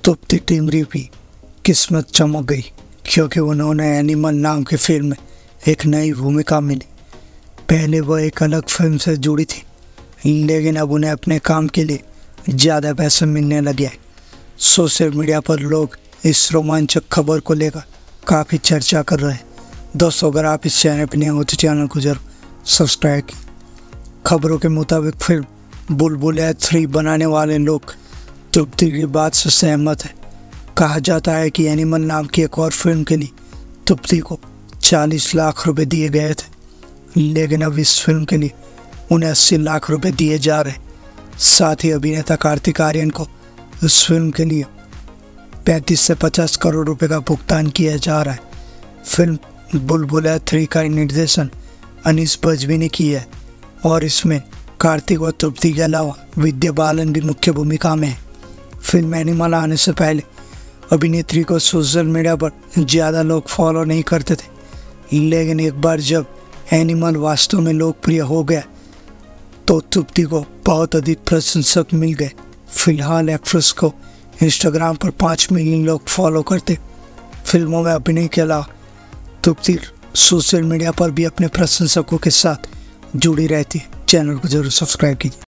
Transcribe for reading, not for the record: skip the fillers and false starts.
तृप्ति टिमरी की किस्मत चमक गई क्योंकि उन्होंने एनिमल नाम की फिल्म में एक नई भूमिका मिली। पहले वह एक अलग फिल्म से जुड़ी थी, लेकिन अब उन्हें अपने काम के लिए ज़्यादा पैसे मिलने लगे हैं। सोशल मीडिया पर लोग इस रोमांचक खबर को लेकर काफ़ी चर्चा कर रहे हैं। दोस्तों, अगर आप इस चैनल पर नए हो तो चैनल को जरूर सब्सक्राइब कीजिए। खबरों के मुताबिक फिल्म बुलबुल 3 बनाने वाले लोग तृप्ति की बात से सहमत है। कहा जाता है कि एनिमल नाम की एक और फिल्म के लिए तृप्ति को 40 लाख रुपए दिए गए थे, लेकिन अब इस फिल्म के लिए उन्हें 80 लाख रुपए दिए जा रहे। साथ ही अभिनेता कार्तिक आर्यन को इस फिल्म के लिए 35 से 50 करोड़ रुपए का भुगतान किया जा रहा है। फिल्म बुलबुल 3 का निर्देशन अनीस बज्मी ने किया है और इसमें कार्तिक और तृप्ति के अलावा विद्या बालन भी मुख्य भूमिका में है। फिल्म एनिमल आने से पहले अभिनेत्री को सोशल मीडिया पर ज़्यादा लोग फॉलो नहीं करते थे, लेकिन एक बार जब एनिमल वास्तव में लोकप्रिय हो गया तो तृप्ति को बहुत अधिक प्रशंसक मिल गए। फिलहाल एक्ट्रेस को इंस्टाग्राम पर 5 मिलियन लोग फॉलो करते। फिल्मों में अभिनय के अलावा तृप्ति सोशल मीडिया पर भी अपने प्रशंसकों के साथ जुड़ी रहती है। चैनल को जरूर सब्सक्राइब कीजिए।